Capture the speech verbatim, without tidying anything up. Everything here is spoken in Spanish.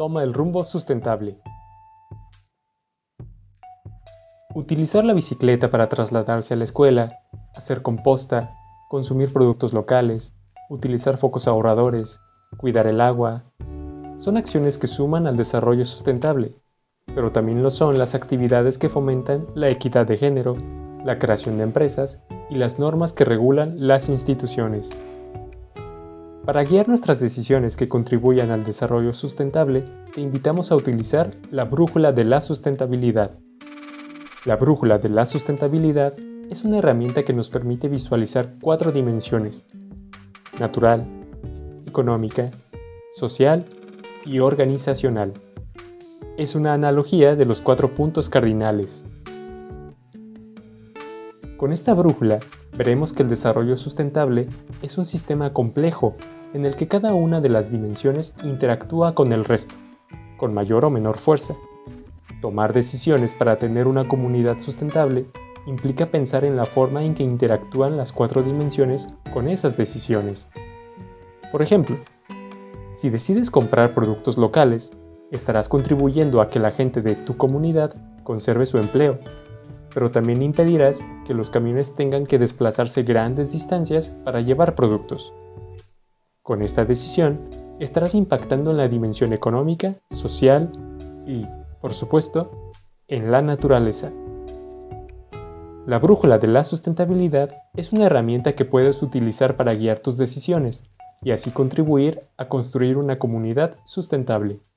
toma el rumbo sustentable. Utilizar la bicicleta para trasladarse a la escuela, hacer composta, consumir productos locales, utilizar focos ahorradores, cuidar el agua, son acciones que suman al desarrollo sustentable, pero también lo son las actividades que fomentan la equidad de género, la creación de empresas y las normas que regulan las instituciones. Para guiar nuestras decisiones que contribuyan al desarrollo sustentable, te invitamos a utilizar la brújula de la sustentabilidad. La brújula de la sustentabilidad es una herramienta que nos permite visualizar cuatro dimensiones: natural, económica, social y organizacional. Es una analogía de los cuatro puntos cardinales. Con esta brújula, veremos que el desarrollo sustentable es un sistema complejo en el que cada una de las dimensiones interactúa con el resto, con mayor o menor fuerza. Tomar decisiones para tener una comunidad sustentable implica pensar en la forma en que interactúan las cuatro dimensiones con esas decisiones. Por ejemplo, si decides comprar productos locales, estarás contribuyendo a que la gente de tu comunidad conserve su empleo, pero también impedirás que los camiones tengan que desplazarse grandes distancias para llevar productos. Con esta decisión, estarás impactando en la dimensión económica, social y, por supuesto, en la naturaleza. La brújula de la sustentabilidad es una herramienta que puedes utilizar para guiar tus decisiones y así contribuir a construir una comunidad sustentable.